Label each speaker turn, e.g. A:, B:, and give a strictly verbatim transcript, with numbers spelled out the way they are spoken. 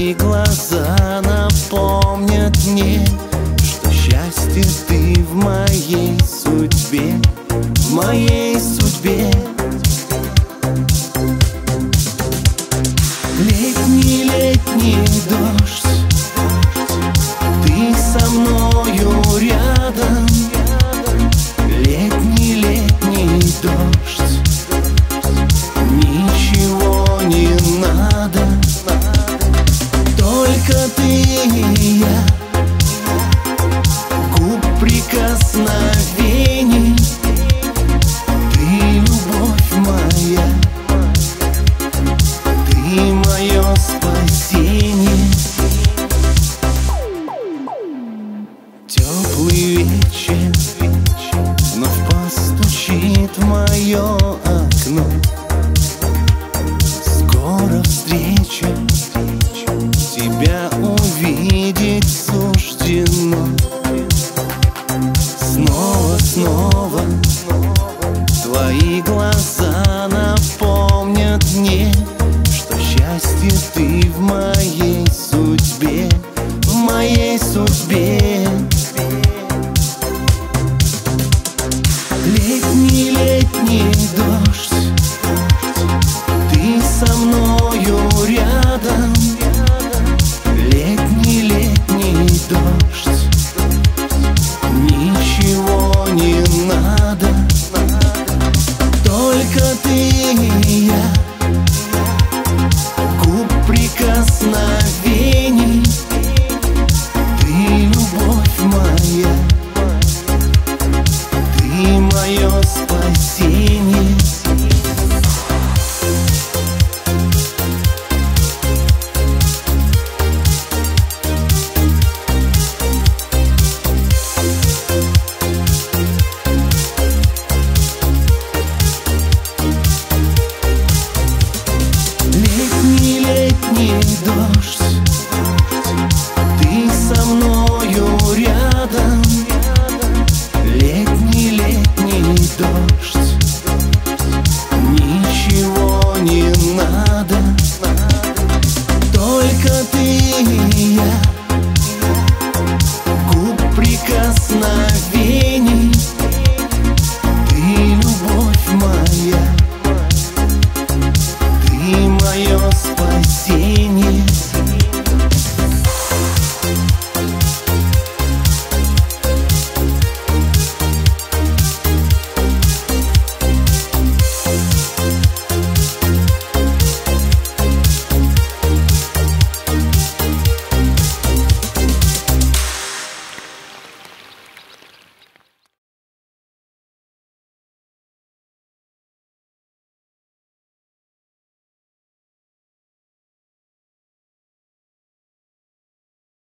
A: Твои глаза напомнят мне, что счастье ты в моей судьбе, в моей судьбе. Летний, летний дождь, ты со мною рядом. Летний, летний дождь, ничего не надо, только ты и я. Губ прикосновений, ты любовь моя, ты мое спасение. Теплый вечер вновь постучит в мое окно. Скоро встреча, тебя увидеть суждено. Снова, снова твои глаза напомнят мне, что счастье ты в моей судьбе, в моей судьбе. Летний, летний дождь, ты со мною рядом. Летний, летний дождь, ничего не надо, только ты и я. Губ прикосновений,